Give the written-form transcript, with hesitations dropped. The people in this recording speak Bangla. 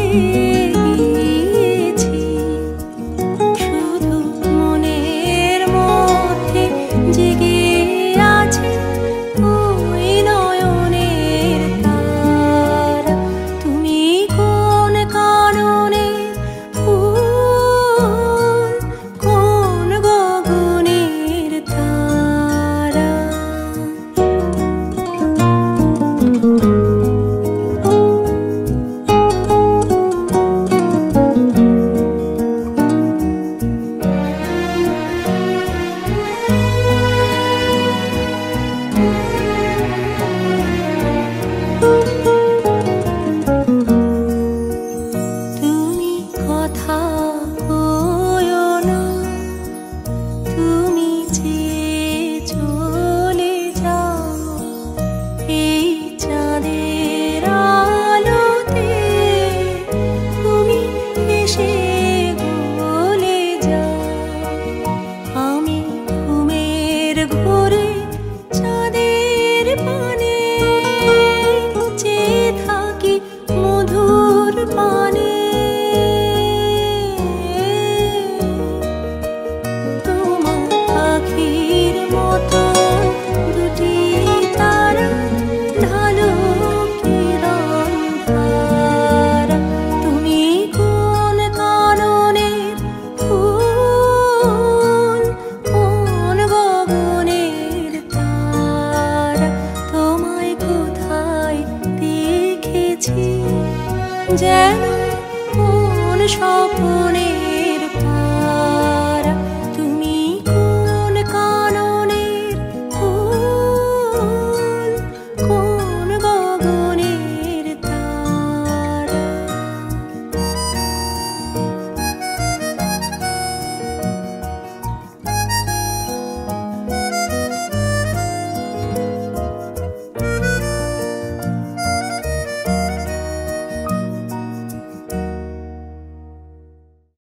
গিয়েছি, শুধু মনের মধ্যে জেগে আছে ওই নয়নের তারা। তুমি কোন কারণে ফুল, কোন গগনের তারা। তুমি কথা কইও না, তুমি যে চলে যাও এই চাঁদের আলোতে, তুমি এসে গলে যাও। আমি ঘুমের ঘোরে চাঁদের পানে চেয়ে থাকি মধুর পানে। তোমার পাখির মতো দুটি তারা ঢালো কিরণ ধারা। তুমি কোন কারণের ফুল, কোন গগনের তারা। তোমায় কোথায় দেখেছি যেন কোন স্বপ্নে